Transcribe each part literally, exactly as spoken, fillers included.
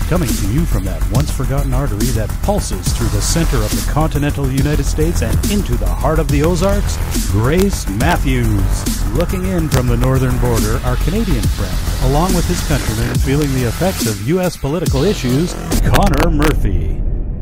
Coming to you from that once-forgotten artery that pulses through the center of the continental United States and into the heart of the Ozarks, Grace Matthews. Looking in from the northern border, our Canadian friend, along with his countrymen feeling the effects of U S political issues, Connor Murphy.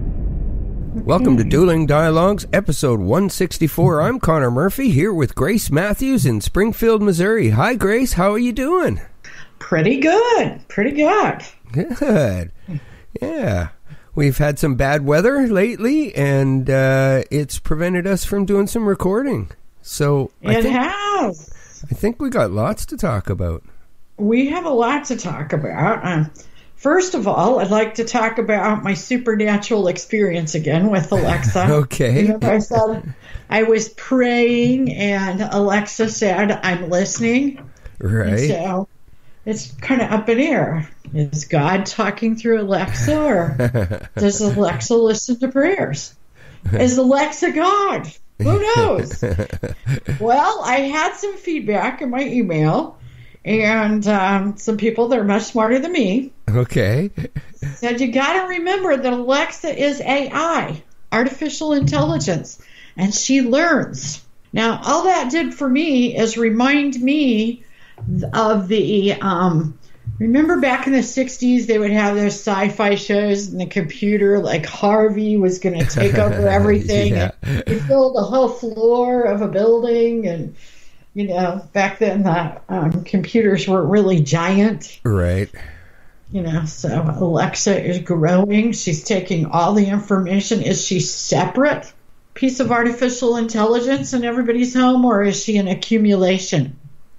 Welcome to Dueling Dialogues, episode one sixty-four. I'm Connor Murphy, here with Grace Matthews in Springfield, Missouri. Hi, Grace. How are you doing? Pretty good. Pretty good. Good. Yeah. We've had some bad weather lately, and uh, it's prevented us from doing some recording. So I It think, has. I think we got lots to talk about. We have a lot to talk about. Um, first of all, I'd like to talk about my supernatural experience again with Alexa. Okay. Remember I said I was praying, and Alexa said, "I'm listening." Right. And so it's kind of up in air. Is God talking through Alexa, or does Alexa listen to prayers? Is Alexa God? Who knows? Well, I had some feedback in my email, and um, some people that are much smarter than me Okay. said you got to remember that Alexa is A I, artificial intelligence, and she learns. Now, all that did for me is remind me of the, um, remember back in the sixties, they would have those sci-fi shows and the computer, like Harvey was going to take over everything. Yeah. And he filled the whole floor of a building. And, you know, back then the um, computers were really giant. Right. You know, so Alexa is growing. She's taking all the information. Is she separate piece of artificial intelligence in everybody's home, or is she an accumulation?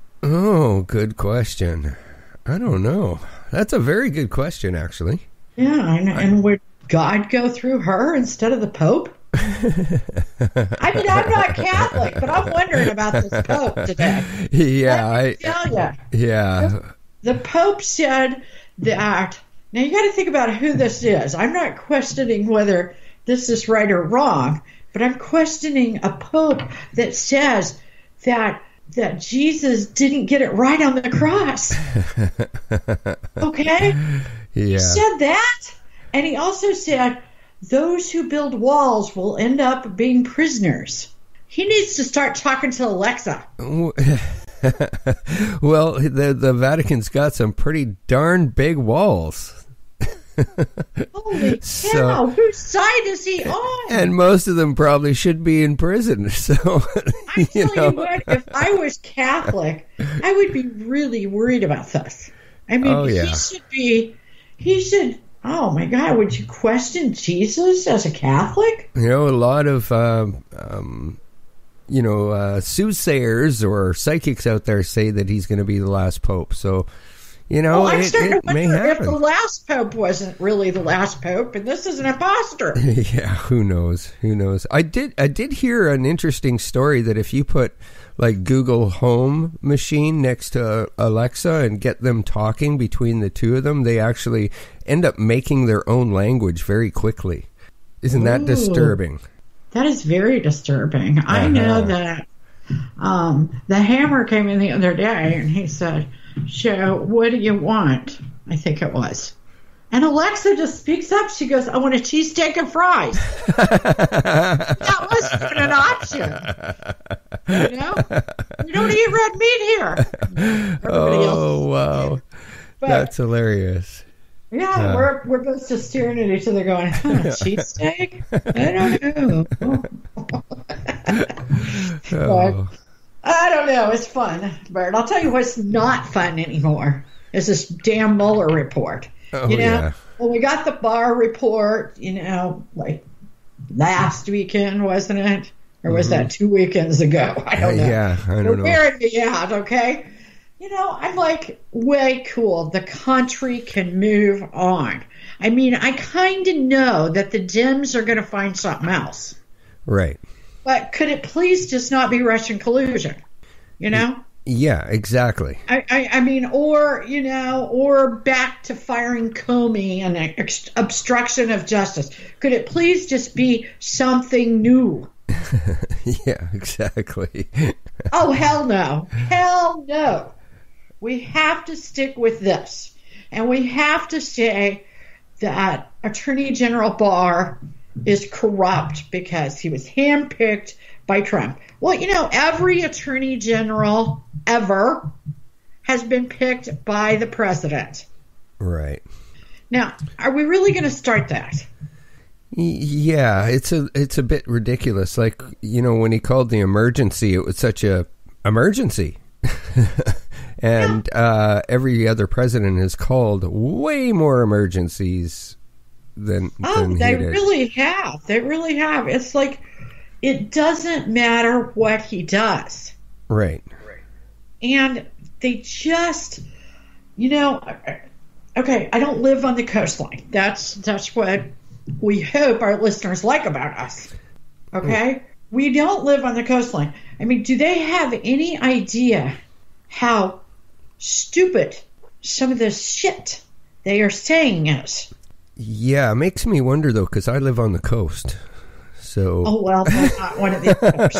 Oh, good question. I don't know. That's a very good question, actually. Yeah, and, and would God go through her instead of the Pope? I mean, I'm not Catholic, but I'm wondering about this Pope today. Yeah, Let me I tell you. Yeah. The, the Pope said that. Now you got to think about who this is. I'm not questioning whether this is right or wrong, but I'm questioning a Pope that says that that Jesus didn't get it right on the cross. Okay? Yeah. He said that, and he also said those who build walls will end up being prisoners. He needs to start talking to Alexa. Well, the the Vatican's got some pretty darn big walls. Holy So- cow, whose side is he on? And most of them probably should be in prison. So, I you tell know. you what, if I was Catholic, I would be really worried about this. I mean, Oh, yeah. he should be, he should, oh my God, would you question Jesus as a Catholic? You know, a lot of, um, um, you know, uh, soothsayers or psychics out there say that he's going to be the last pope. So, you know, Well, I'm it, starting it to may wonder if the happen. last Pope wasn't really the last Pope, and this is an imposter. Yeah, who knows? Who knows? I did. I did hear an interesting story that if you put like Google Home machine next to Alexa and get them talking between the two of them, they actually end up making their own language very quickly. Isn't that Ooh. disturbing? That is very disturbing. I Uh-huh. know that um, the Hammer came in the other day, and he said, "So, what do you want?" I think it was. And Alexa just speaks up. She goes, "I want a cheesesteak and fries." That wasn't even an option. You know? We don't eat red meat here. Everybody else Oh, is. wow. But, That's hilarious. yeah, Yeah. we're we're both just staring at each other going, huh, cheesesteak? I don't know. Oh. I don't know. It's fun, Bert. I'll tell you what's not fun anymore is this damn Mueller report. Oh, you know, yeah. well, we got the Barr Report, you know, like last weekend, wasn't it? Or was Mm-hmm. that two weekends ago? I don't know. Yeah, I don't You're know. wearing me out, okay? You know, I'm like, way cool. The country can move on. I mean, I kind of know that the Dems are going to find something else. Right. But could it please just not be Russian collusion? You know? Yeah, exactly. I, I, I mean, or, you know, or back to firing Comey and ex- obstruction of justice. Could it please just be something new? Yeah, exactly. Oh, hell no. Hell no. We have to stick with this. And we have to say that Attorney General Barr is corrupt because he was handpicked by Trump. Well, you know, every Attorney General ever has been picked by the president. Right. Now, are we really going to start that? Yeah, it's a it's a bit ridiculous. Like, you know, when he called the emergency, it was such a emergency. And yeah. uh, every other president has called way more emergencies than, oh, than they he did. really have. They really have. It's like it doesn't matter what he does. Right. And they just, you know, okay, I don't live on the coastline. That's that's what we hope our listeners like about us. Okay? Mm. We don't live on the coastline. I mean, do they have any idea how stupid some of the shit they are saying is? Yeah, it makes me wonder, though, because I live on the coast. So. Oh, well, that's not one of the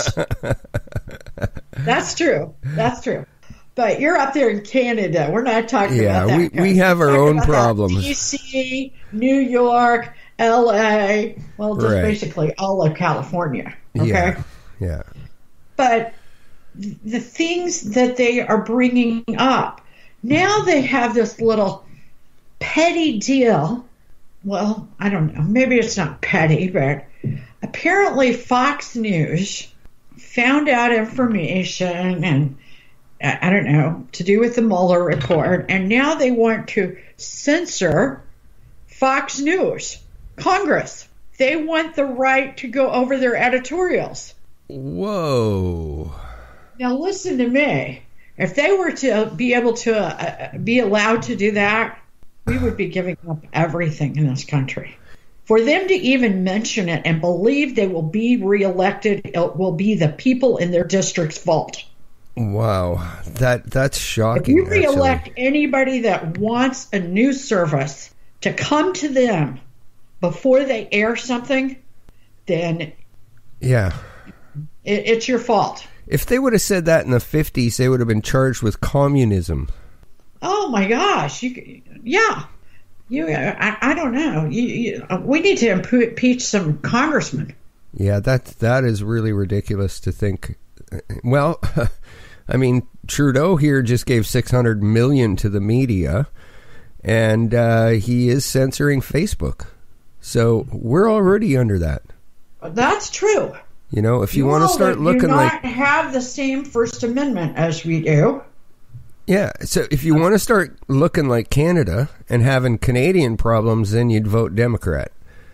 others. That's true. That's true. But you're up there in Canada. We're not talking yeah, about that. Yeah, we, we have our own problems. D C, New York, L A, well, just right. basically all of California. Okay? Yeah, yeah. But the things that they are bringing up, now they have this little petty deal. Well, I don't know. Maybe it's not petty, but apparently Fox News found out information and I don't know, to do with the Mueller report, and now they want to censor Fox News. Congress. They want the right to go over their editorials. Whoa. Now listen to me. If they were to be able to uh, be allowed to do that, we would be giving up everything in this country. For them to even mention it and believe they will be reelected, it will be the people in their district's fault. Wow, that that's shocking. If you reelect actually. anybody that wants a news service to come to them before they air something, then yeah, it, it's your fault. If they would have said that in the fifties, they would have been charged with communism. Oh my gosh! You, yeah, you. I, I don't know. You, you, we need to impeach some congressmen. Yeah, that that is really ridiculous to think. Well, I mean, Trudeau here just gave six hundred million dollars to the media, and uh, he is censoring Facebook. So we're already under that. That's true. You know, if you, you want to start looking do not like... have the same First Amendment as we do. Yeah, so if you want to start looking like Canada and having Canadian problems, then you'd vote Democrat.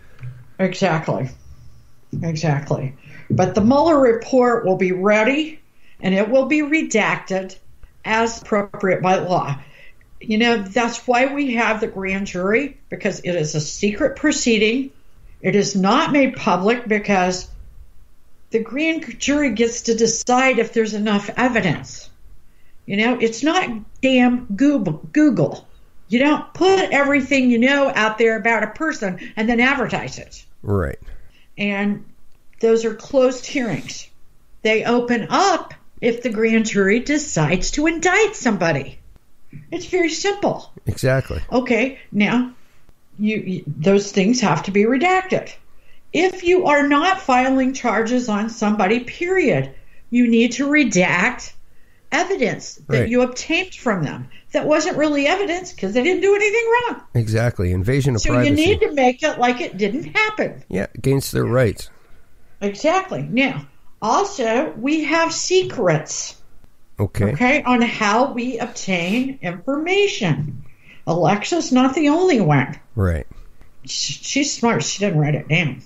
Exactly. Exactly. But the Mueller report will be ready, and it will be redacted as appropriate by law. You know, that's why we have the grand jury, because it is a secret proceeding. It is not made public because the grand jury gets to decide if there's enough evidence. You know, it's not damn Google. You don't put everything you know out there about a person and then advertise it. Right. And those are closed hearings. They open up if the grand jury decides to indict somebody. It's very simple. Exactly. Okay, now, you, you those things have to be redacted. If you are not filing charges on somebody, period, you need to redact evidence that right. you obtained from them. That wasn't really evidence because they didn't do anything wrong. Exactly. Invasion of so privacy. So you need to make it like it didn't happen. Yeah, against their rights. Exactly. Now, also, we have secrets. Okay. Okay, on how we obtain information. Alexa's not the only one. Right. She's smart. She didn't write it down.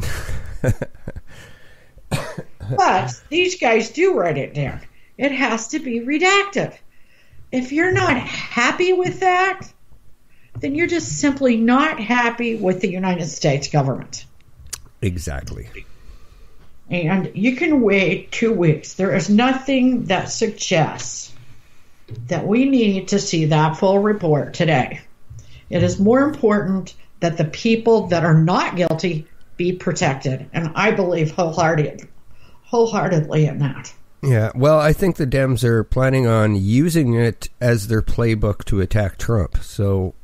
But these guys do write it down. It has to be redacted. If you're not happy with that, then you're just simply not happy with the United States government. Exactly. And you can wait two weeks. There is nothing that suggests that we need to see that full report today. It is more important that the people that are not guilty be protected. And I believe wholehearted, wholeheartedly in that. Yeah, well, I think the Dems are planning on using it as their playbook to attack Trump. So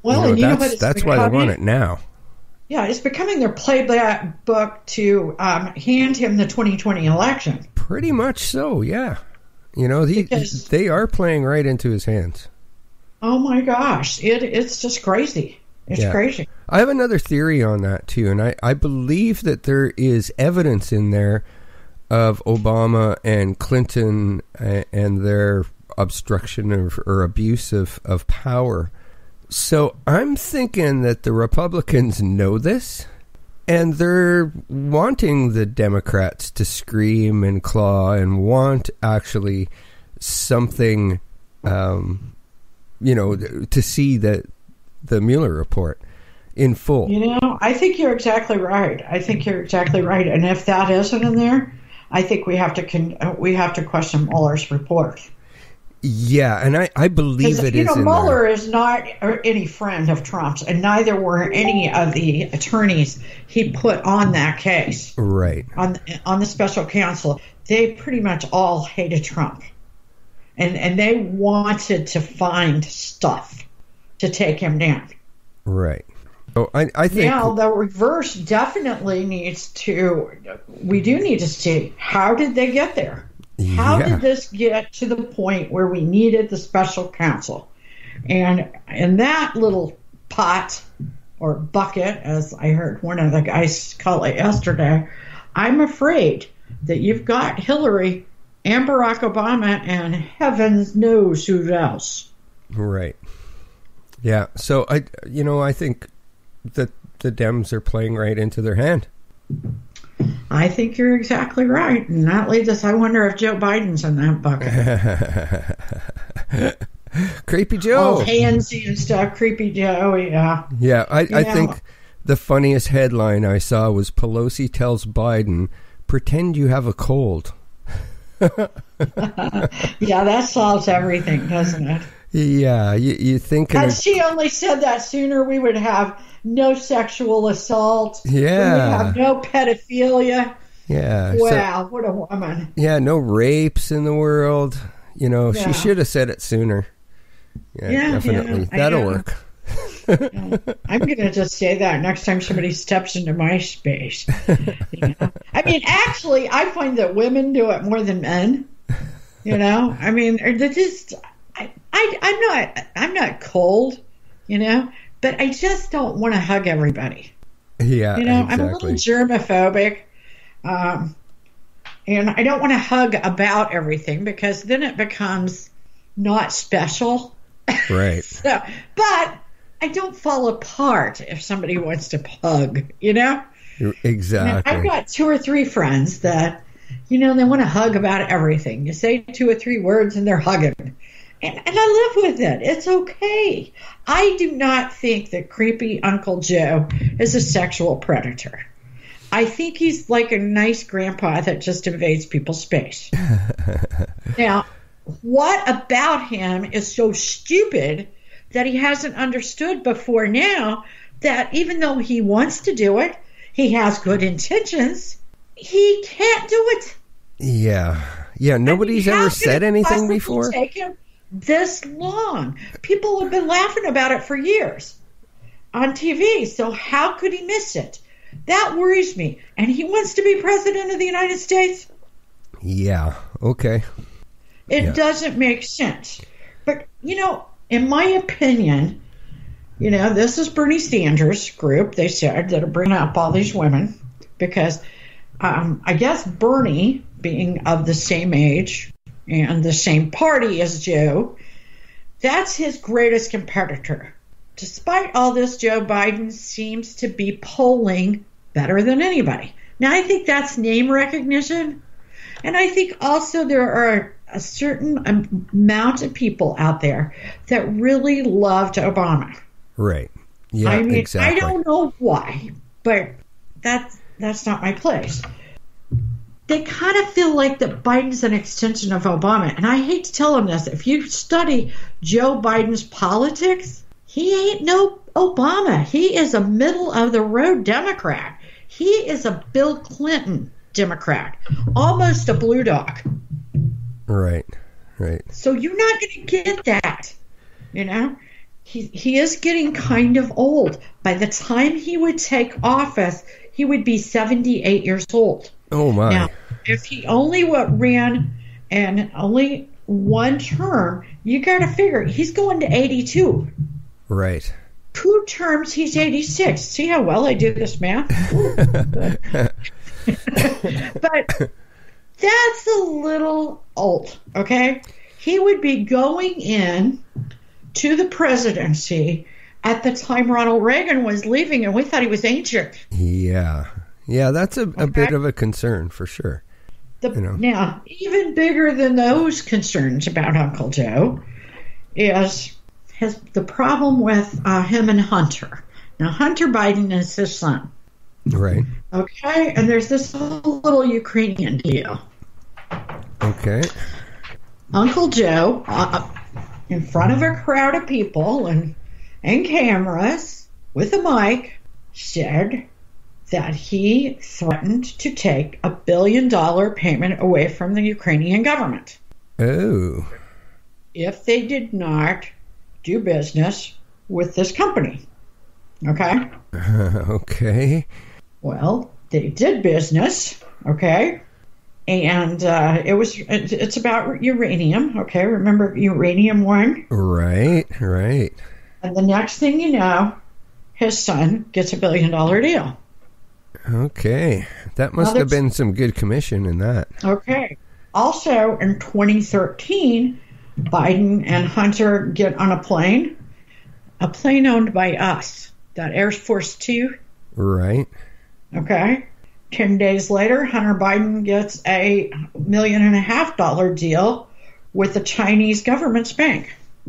Well, you know, and you know that's, what it's that's why becoming? they want it now. Yeah, it's becoming their playbook to um, hand him the twenty twenty election. Pretty much so, yeah. You know, he, Because- they are playing right into his hands. Oh my gosh, it it's just crazy. It's Yeah. crazy. I have another theory on that, too, and I, I believe that there is evidence in there of Obama and Clinton and, and their obstruction of, or abuse of, of power. So I'm thinking that the Republicans know this, and they're wanting the Democrats to scream and claw and want actually something, um, you know, to see the, the Mueller report in full. You know, I think you're exactly right. I think you're exactly right. And if that isn't in there, I think we have to con- uh, we have to question Mueller's report. Yeah, and I, I believe it you is know, in Mueller there. is not any friend of Trump's, and neither were any of the attorneys he put on that case. Right. On on the special counsel, they pretty much all hated Trump, and and they wanted to find stuff to take him down. Right. So I, I think Now, the reverse definitely needs to, we do need to see, how did they get there? How Yeah. did this get to the point where we needed the special counsel? And in that little pot or bucket, as I heard one of the guys call it yesterday, I'm afraid that you've got Hillary and Barack Obama and heavens knows who else. Right. Yeah. So I, you know, I think that the Dems are playing right into their hand. I think you're exactly right. And that leads us, I wonder if Joe Biden's in that bucket. Creepy Joe. All handsy and stuff. Creepy Joe, yeah. Yeah, I, I Yeah. think the funniest headline I saw was Pelosi tells Biden, pretend you have a cold. Yeah, that solves everything, doesn't it? Yeah, you, you think... Had she only said that sooner, we would have no sexual assault. Yeah. We would have no pedophilia. Yeah. Wow, So, what a woman. yeah, no rapes in the world. You know, Yeah. she should have said it sooner. Yeah, Yeah, definitely. yeah, I That'll know. work. Yeah. I'm going to just say that next time somebody steps into my space. You know? I mean, actually, I find that women do it more than men. You know, I mean, they're just... I, I, I'm not, I'm not cold, you know, but I just don't want to hug everybody. Yeah, You know, exactly. I'm a little germophobic, um, and I don't want to hug about everything because then it becomes not special. Right. So, but I don't fall apart if somebody wants to hug, you know? Exactly. I've got two or three friends that, you know, they want to hug about everything. You say two or three words and they're hugging. And, and I live with it. It's okay. I do not think that creepy Uncle Joe is a sexual predator. I think he's like a nice grandpa that just invades people's space. Now, what about him is so stupid that he hasn't understood before now that even though he wants to do it, he has good intentions, he can't do it. Yeah. Yeah, nobody's I mean, how ever could said it anything possibly before. Take him this long. People have been laughing about it for years on T V. So how could he miss it? That worries me. And he wants to be president of the United States. Yeah. Okay. It Yeah. doesn't make sense. But, you know, in my opinion, you know, this is Bernie Sanders' group, they said, that are bringing up all these women because um, I guess Bernie, being of the same age and the same party as Joe, that's his greatest competitor. Despite all this, Joe Biden seems to be polling better than anybody. Now, I think that's name recognition. And I think also there are a certain amount of people out there that really loved Obama. Right. Yeah, I mean, exactly. I don't know why, but that's, that's not my place. They kind of feel like that Biden's an extension of Obama. And I hate to tell them this. If you study Joe Biden's politics, he ain't no Obama. He is a middle-of-the-road Democrat. He is a Bill Clinton Democrat, almost a blue dog. Right, right. So you're not going to get that, you know? he, he is getting kind of old. By the time he would take office, he would be seventy-eight years old. Oh, my. Now, if he only what ran and only one term, you got to figure he's going to eighty-two. Right. Two terms, he's eighty-six. See how well I do this math? But that's a little old, okay? He would be going in to the presidency at the time Ronald Reagan was leaving, and we thought he was ancient. Yeah. Yeah, that's a, a Okay. bit of a concern for sure. The, You know. Now, even bigger than those concerns about Uncle Joe is his, the problem with uh, him and Hunter. Now, Hunter Biden is his son. Right. Okay, and there's this little Ukrainian deal. Okay. Uncle Joe, uh, in front of a crowd of people and, and cameras with a mic, said that he threatened to take a billion dollar payment away from the Ukrainian government Oh. if they did not do business with this company. Okay? Okay. Well, they did business, okay? And uh, it was it, it's about uranium, okay? Remember uranium one? Right. Right. And the next thing you know, his son gets a billion dollar deal. Okay. That must Now have that's- been some good commission in that. Okay. Also, in twenty thirteen, Biden and Hunter get on a plane, a plane owned by us, that Air Force Two. Right. Okay. Ten days later, Hunter Biden gets a million and a half dollar deal with the Chinese government's bank.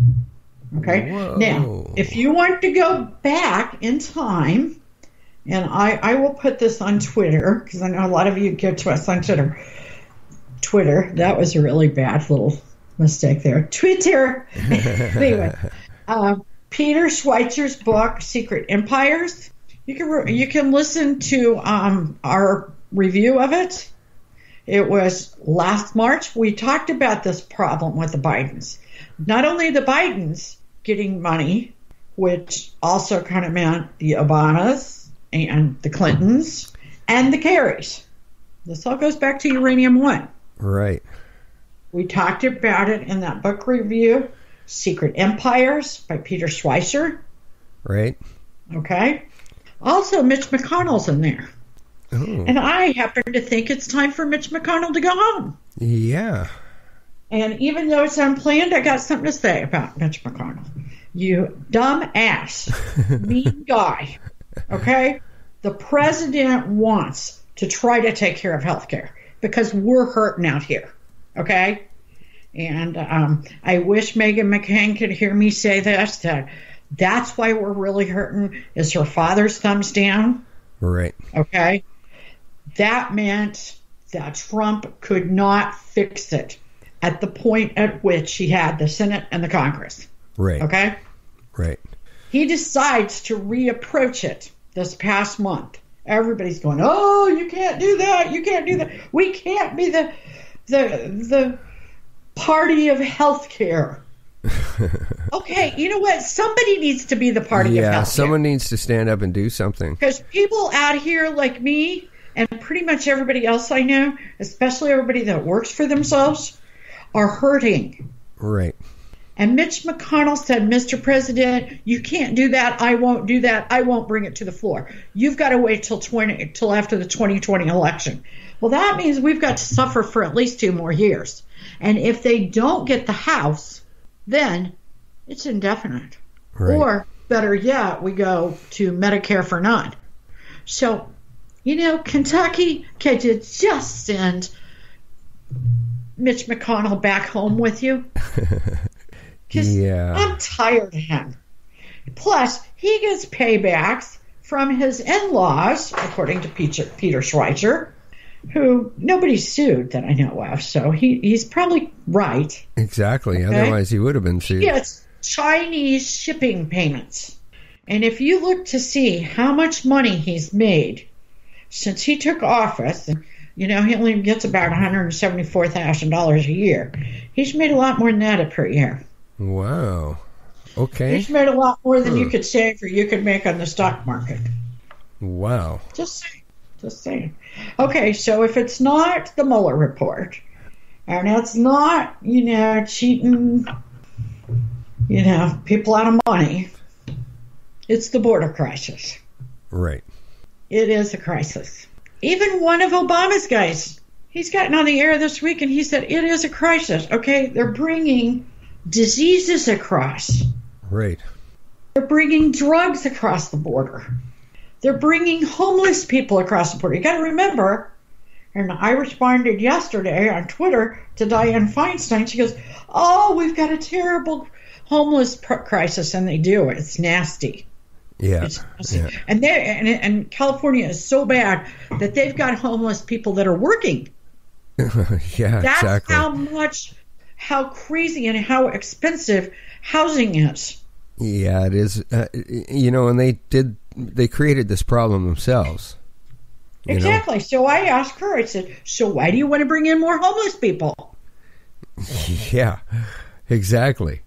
Okay. Whoa. Now, if you want to go back in time, and I, I will put this on Twitter, because I know a lot of you get to us on Twitter. Twitter, that was a really bad little mistake there. Twitter. Anyway, uh, Peter Schweizer's book, Secret Empires. You can re- you can listen to um, our review of it. It was last March. We talked about this problem with the Bidens. Not only the Bidens getting money, which also kind of meant the Obamas and the Clintons and the Kerrys. This all goes back to Uranium One. Right. We talked about it in that book review, Secret Empires by Peter Schweizer. Right. Okay. Also, Mitch McConnell's in there. Oh. And I happen to think it's time for Mitch McConnell to go home. Yeah. And even though it's unplanned, I got something to say about Mitch McConnell. You dumb ass, mean guy. Okay? The president wants to try to take care of health care because we're hurting out here. Okay? And um, I wish Meghan McCain could hear me say this, that that's why we're really hurting is her father's thumbs down. Right. Okay? That meant that Trump could not fix it at the point at which he had the Senate and the Congress. Right. Okay? Right. He decides to reapproach it this past month. Everybody's going, oh, you can't do that. You can't do that. We can't be the the the party of health care. Okay, you know what? Somebody needs to be the party yeah, of health care. someone needs to stand up and do something. Because people out here like me and pretty much everybody else I know, especially everybody that works for themselves, are hurting. Right. And Mitch McConnell said, Mister President, you can't do that. I won't do that. I won't bring it to the floor. You've got to wait till twenty till after the twenty twenty election. Well, that means we've got to suffer for at least two more years. And if they don't get the House, then it's indefinite. Right. Or better yet, we go to Medicare for none. So, you know, Kentucky, could you just send Mitch McConnell back home with you? Because Yeah. I'm tired of him. Plus, he gets paybacks from his in-laws, according to Peter, Peter Schweizer, who nobody sued that I know of. So he, he's probably right. Exactly. Okay. Otherwise, he would have been sued. He gets Chinese shipping payments. And if you look to see how much money he's made since he took office, you know, he only gets about one hundred seventy-four thousand dollars a year. He's made a lot more than that per year. Wow. Okay. He's made a lot more than Hmm. you could save or you could make on the stock market. Wow. Just saying. Just saying. Okay, so if it's not the Mueller report, and it's not, you know, cheating, you know, people out of money, it's the border crisis. Right. It is a crisis. Even one of Obama's guys, he's gotten on the air this week and he said it is a crisis. Okay, they're bringing diseases across. Right. They're bringing drugs across the border. They're bringing homeless people across the border. You got to remember, and I responded yesterday on Twitter to Dianne Feinstein. She goes, "Oh, we've got a terrible homeless pr- crisis," and they do. It's nasty. Yeah. It's nasty. yeah. And they and, and California is so bad that they've got homeless people that are working. yeah, That's exactly. how much, how crazy and how expensive housing is. Yeah, it is. Uh, you know, and they did, they created this problem themselves. you Exactly. So I asked her, I said, so why do you want to bring in more homeless people? know? Yeah, exactly.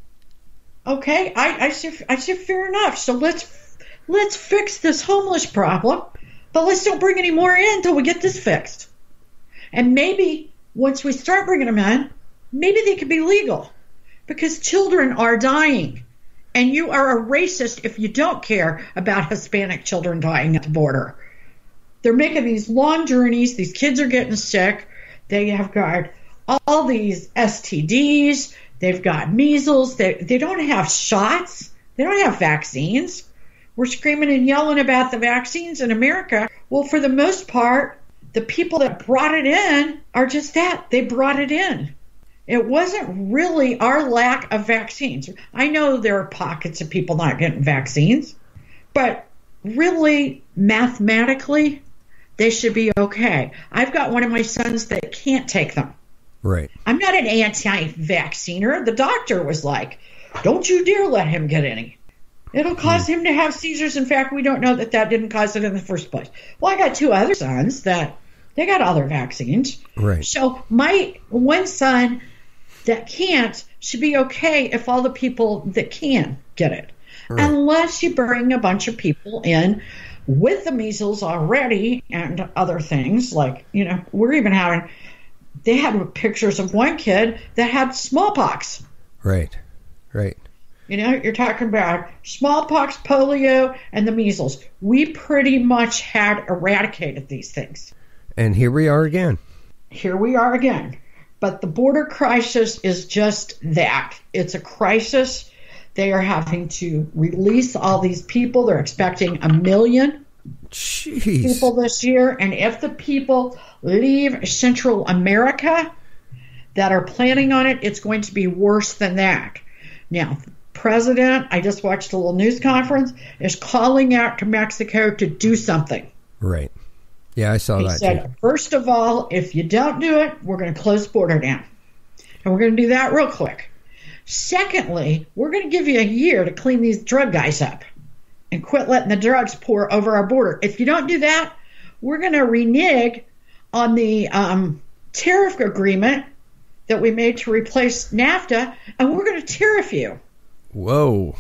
Okay, I, I said, I said, fair enough. So let's let's fix this homeless problem, but let's don't bring any more in until we get this fixed. And maybe once we start bringing them in, maybe they could be legal, because children are dying. And you are a racist if you don't care about Hispanic children dying at the border. They're making these long journeys. These kids are getting sick. They have got all these S T Ds. They've got measles. They, they don't have shots. They don't have vaccines. We're screaming and yelling about the vaccines in America. Well, for the most part, the people that brought it in are just that. They brought it in. It wasn't really our lack of vaccines. I know there are pockets of people not getting vaccines, but really, mathematically, they should be okay. I've got one of my sons that can't take them. Right. I'm not an anti-vacciner. The doctor was like, don't you dare let him get any. It'll cause mm. him to have seizures. In fact, we don't know that that didn't cause it in the first place. Well, I got two other sons that they got other vaccines. Right. So my one son that can't should be okay if all the people that can get it. Right. Unless you bring a bunch of people in with the measles already and other things. Like, you know, we're even having, they had pictures of one kid that had smallpox. Right, right. You know, you're talking about smallpox, polio, and the measles. We pretty much had eradicated these things. And here we are again. Here we are again. But the border crisis is just that. It's a crisis. They are having to release all these people. They're expecting a million Jeez. people this year. And if the people leave Central America that are planning on it, it's going to be worse than that. Now, the president, I just watched a little news conference, is calling out to Mexico to do something. Right. Yeah, I saw he that said, too. First of all, if you don't do it, we're going to close the border down. And we're going to do that real quick. Secondly, we're going to give you a year to clean these drug guys up and quit letting the drugs pour over our border. If you don't do that, we're going to renege on the um, tariff agreement that we made to replace NAFTA, and we're going to tariff you. Whoa.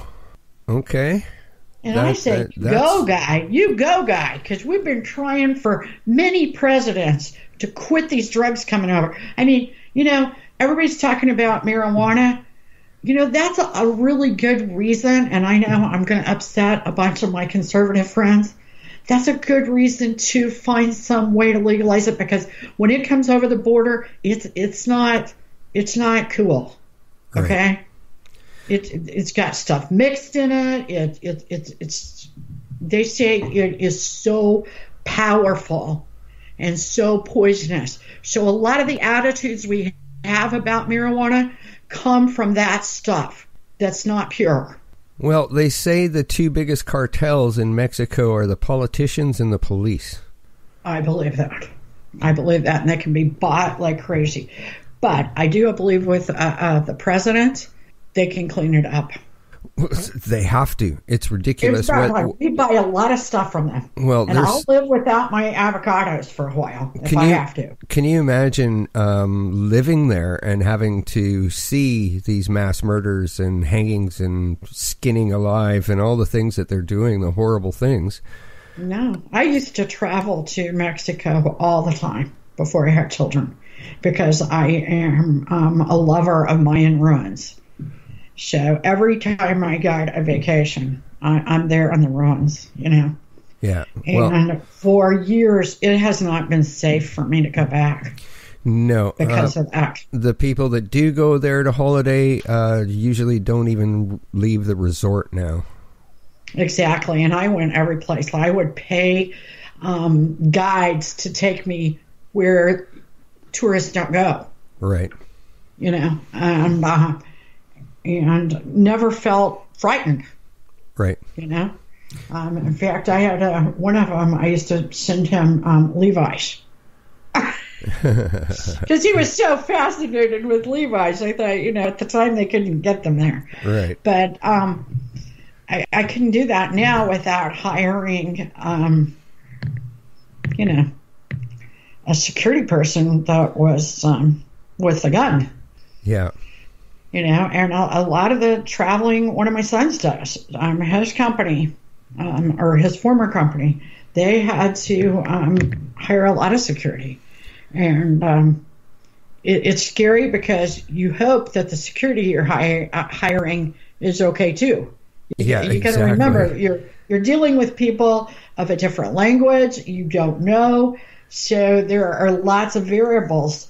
Okay. And That- I say, that- you that's- go, guy. You go, guy. Because we've been trying for many presidents to quit these drugs coming over. I mean, you know, everybody's talking about marijuana. You know, that's a, a really good reason. And I know I'm going to upset a bunch of my conservative friends. That's a good reason to find some way to legalize it. Because when it comes over the border, it's it's not it's not cool. Okay. Right. It, it it's got stuff mixed in it. It it, it it's they say it is so powerful and so poisonous. So a lot of the attitudes we have about marijuana come from that stuff that's not pure. Well, they say the two biggest cartels in Mexico are the politicians and the police. I believe that. I believe that, and they can be bought like crazy. But I do believe with uh, uh, the president, they can clean it up. They have to. It's ridiculous. It's about, what, like, we buy a lot of stuff from them. Well, and I'll live without my avocados for a while if I you, have to. Can you imagine um, living there and having to see these mass murders and hangings and skinning alive and all the things that they're doing, the horrible things? No. I used to travel to Mexico all the time before I had children because I am um, a lover of Mayan ruins. So every time I got a vacation, I, I'm there on the ruins, you know. Yeah. Well, and for years, it has not been safe for me to go back. No. Because uh, of that. The people that do go there to holiday uh, usually don't even leave the resort now. Exactly. And I went every place. I would pay um, guides to take me where tourists don't go. Right. You know, and... Uh, and never felt frightened. Right. You know? Um, in fact, I had a, one of them, I used to send him um, Levi's. Because he was so fascinated with Levi's. I thought, you know, at the time they couldn't get them there. Right. But um, I, I couldn't do that now without hiring, um, you know, a security person that was um, with a gun. Yeah. You know, and a, a lot of the traveling, one of my sons does, um, his company, um, or his former company, they had to um, hire a lot of security. And um, it, it's scary because you hope that the security you're hire, uh, hiring is okay too. Yeah, you got to exactly. remember, you're you're dealing with people of a different language, you don't know, so there are lots of variables.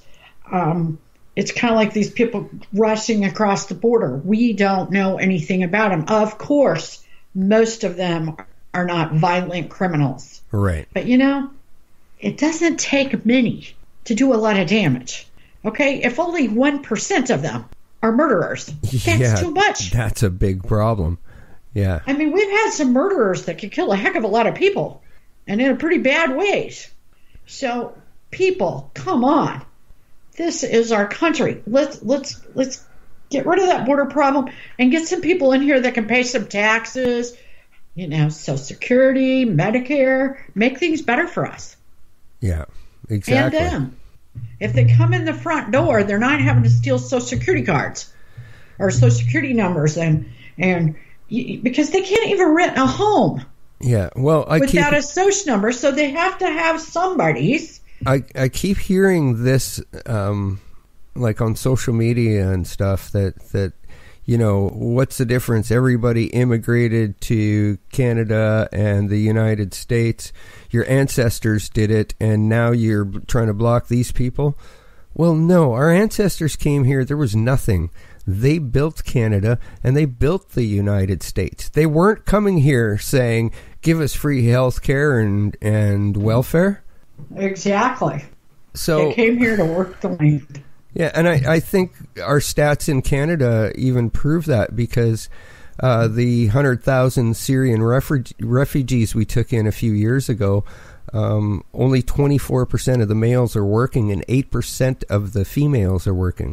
Um It's kind of like these people rushing across the border. We don't know anything about them. Of course, most of them are not violent criminals. Right. But, you know, it doesn't take many to do a lot of damage. Okay? If only one percent of them are murderers, that's yeah, too much. That's a big problem. Yeah. I mean, we've had some murderers that could kill a heck of a lot of people, and in a pretty bad ways. So, people, come on. This is our country. Let's let's let's get rid of that border problem and get some people in here that can pay some taxes, you know, Social Security, Medicare, make things better for us. Yeah, exactly. And them. If they come in the front door, they're not having to steal Social Security cards or Social Security numbers, and and because they can't even rent a home. Yeah, well, I without keep, a social number, so they have to have somebody's. I, I keep hearing this, um, like on social media and stuff, that, that, you know, what's the difference? Everybody immigrated to Canada and the United States. Your ancestors did it, and now you're trying to block these people? Well, no, our ancestors came here. There was nothing. They built Canada, and they built the United States. They weren't coming here saying, give us free health care and, and welfare. Exactly. So they came here to work the land. Yeah, and I, I think our stats in Canada even prove that, because uh, the one hundred thousand Syrian refuge, refugees we took in a few years ago, um, only twenty-four percent of the males are working and eight percent of the females are working.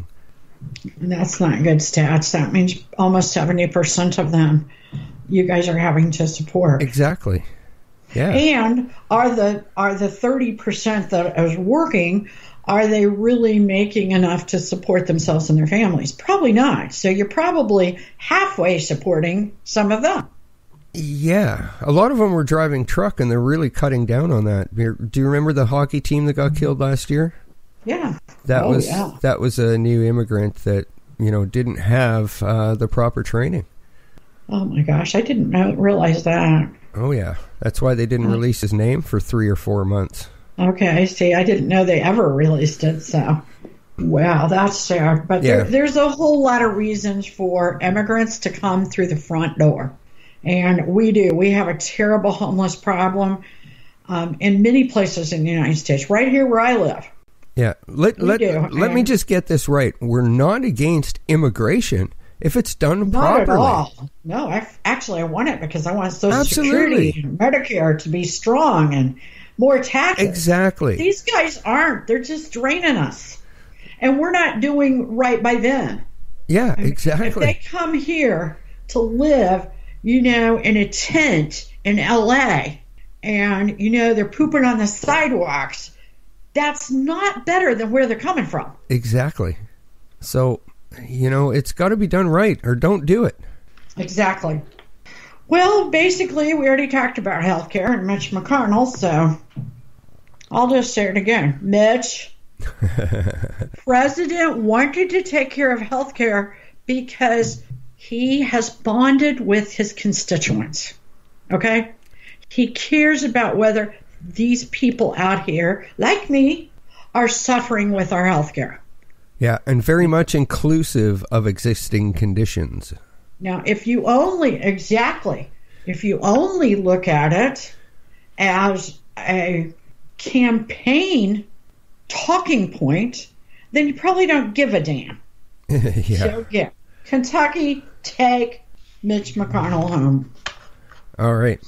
That's not good stats. That means almost seventy percent of them you guys are having to support. Exactly. Yeah. And are the are the thirty percent that is working, are they really making enough to support themselves and their families? Probably not. So you're probably halfway supporting some of them. Yeah. A lot of them were driving truck, and they're really cutting down on that. Do you remember the hockey team that got killed last year? Yeah. That oh, was yeah. that was a new immigrant that, you know, didn't have uh, the proper training. Oh my gosh, I didn't know, realize that. Oh yeah, that's why they didn't release his name for three or four months. Okay, see, I didn't know they ever released it, so wow, that's sad. But yeah. there, there's a whole lot of reasons for immigrants to come through the front door, and we do. We have a terrible homeless problem um, in many places in the United States. Right here where I live. Yeah, let let do. let and me just get this right. We're not against immigration if it's done not properly. Not at all. No, I actually I want it because I want Social Absolutely. Security and Medicare to be strong and more taxes. Exactly. These guys aren't. They're just draining us, and we're not doing right by them. Yeah, I mean, exactly. If they come here to live, you know, in a tent in L A and, you know, they're pooping on the sidewalks. That's not better than where they're coming from. Exactly. So, you know, it's got to be done right, or don't do it. Exactly. Well, basically, we already talked about health care and Mitch McConnell, so I'll just say it again. Mitch, President wanted to take care of health care because he has bonded with his constituents. Okay? He cares about whether these people out here, like me, are suffering with our health care. Yeah, and very much inclusive of existing conditions. Now, if you only, exactly, if you only look at it as a campaign talking point, then you probably don't give a damn. Yeah. So, yeah, Kentucky, take Mitch McConnell home. All right.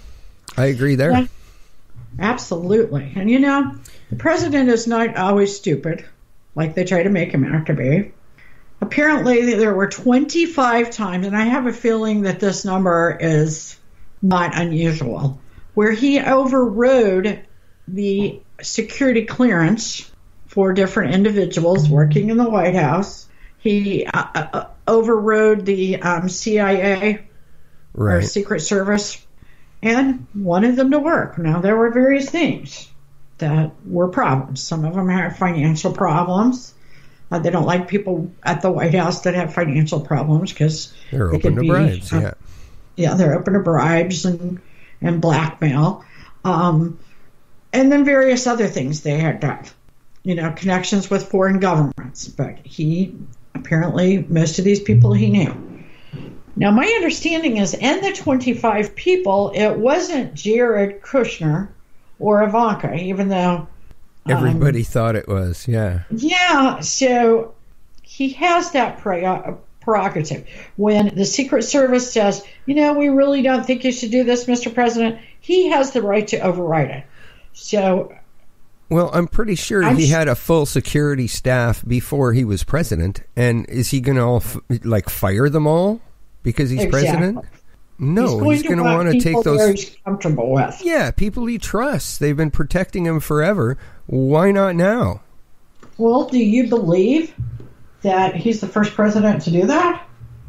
I agree there. Yeah, absolutely. And, you know, the president is not always stupid, like they try to make him out to be. Apparently, there were twenty-five times, and I have a feeling that this number is not unusual, where he overrode the security clearance for different individuals working in the White House. He uh, uh, overrode the um, C I A, right, or Secret Service, and wanted them to work. Now, there were various things that were problems. Some of them had financial problems. Uh, they don't like people at the White House that have financial problems because they're they open to be, bribes. uh, Yeah, yeah, they're open to bribes and and blackmail, um, and then various other things they had done. You know, connections with foreign governments. But he apparently most of these people he knew. Now, my understanding is, in the twenty-five people, it wasn't Jared Kushner or Ivanka, even though everybody um, thought it was. Yeah. Yeah, so he has that pre- prerogative. When the Secret Service says, you know, we really don't think you should do this, Mister President, he has the right to override it. So, well, I'm pretty sure I'm he sh- had a full security staff before he was president. And is he going to all f- like fire them all because he's exactly. president? No, he's going to want to take people those. That he's comfortable with. Yeah, people he trusts. They've been protecting him forever. Why not now? Well, do you believe that he's the first president to do that?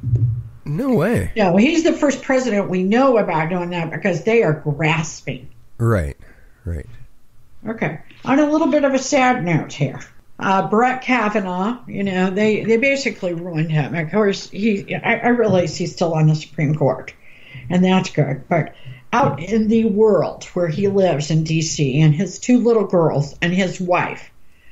No way. No, he's the first president we know about doing that because they are grasping. Right, right. Okay. On a little bit of a sad note here. Uh, Brett Kavanaugh, you know, they, they basically ruined him. Of course, he. I, I realize he's still on the Supreme Court, and that's good. But out in the world where he lives in D C and his two little girls and his wife,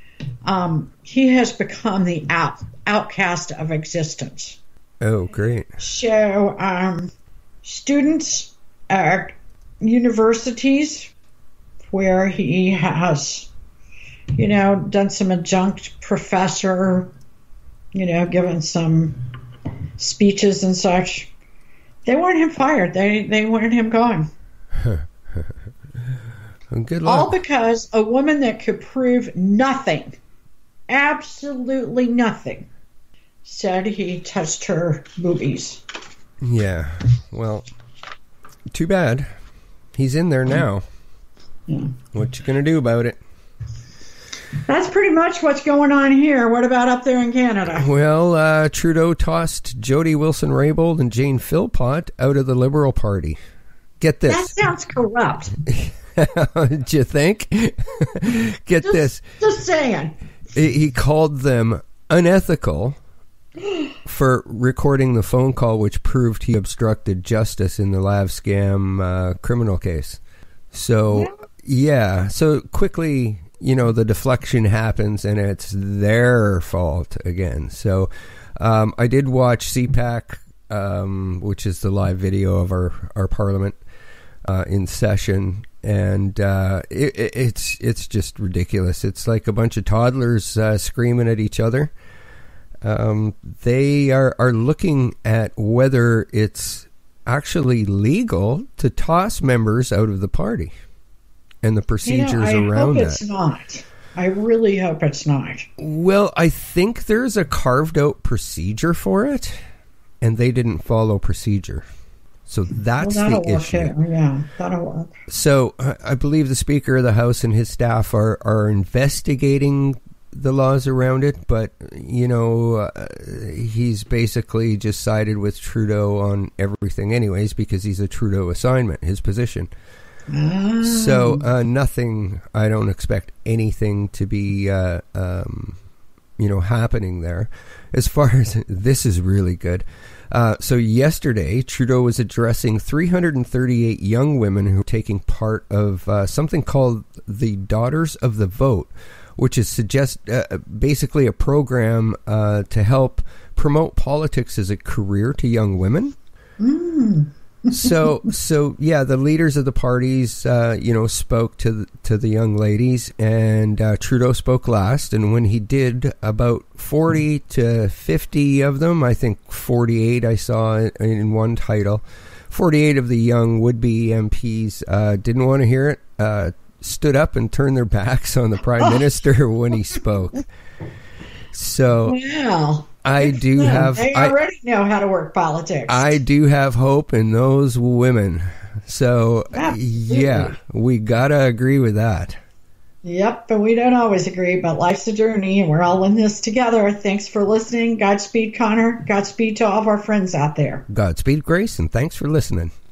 um, he has become the out, outcast of existence. Oh, great. So um, students at universities where he has, you know, done some adjunct professor, you know, given some speeches and such, they wanted him fired. They they wanted him gone. Good luck. All because a woman that could prove nothing, absolutely nothing, said he touched her boobies. Yeah. Well, too bad. He's in there now. Yeah. What you gonna do about it? That's pretty much what's going on here. What about up there in Canada? Well, uh, Trudeau tossed Jody, Wilson-Raybould, and Jane Philpott out of the Liberal Party. Get this. That sounds corrupt. Did you think? Get Just, this. Just saying. He called them unethical for recording the phone call which proved he obstructed justice in the LavScam uh, criminal case. So, yeah. So quickly, you know, the deflection happens and it's their fault again. So um, I did watch C PAC, um, which is the live video of our, our parliament uh, in session. And uh, it, it, it's it's just ridiculous. It's like a bunch of toddlers uh, screaming at each other. Um, they are, are looking at whether it's actually legal to toss members out of the party and the procedures you know, I around hope that. It's not. I really hope it's not. Well, I think there's a carved out procedure for it. and they didn't follow procedure. So that's well, the issue. It. Yeah, that'll work. So I believe the Speaker of the House and his staff are, are investigating the laws around it, but, you know, uh, he's basically just sided with Trudeau on everything anyways because he's a Trudeau assignment, his position. Oh. So uh, nothing, I don't expect anything to be, uh, um, you know, happening there. As far as, this is really good. Uh, so yesterday, Trudeau was addressing three hundred thirty-eight young women who were taking part of uh, something called the Daughters of the Vote, which is suggest uh, basically a program uh, to help promote politics as a career to young women. Mm. so, so yeah, the leaders of the parties, uh, you know, spoke to the, to the young ladies, and uh, Trudeau spoke last. And when he did, about forty to fifty of them, I think forty-eight I saw in one title, forty-eight of the young would-be M Ps uh, didn't want to hear it. Uh, stood up and turned their backs on the Prime Minister when he spoke. So wow. I do yeah, have... They already I, know how to work politics. I do have hope in those women. So, Absolutely. yeah, we got to agree with that. Yep, but we don't always agree, but life's a journey, and we're all in this together. Thanks for listening. Godspeed, Connor. Godspeed to all of our friends out there. Godspeed, Grace, and thanks for listening.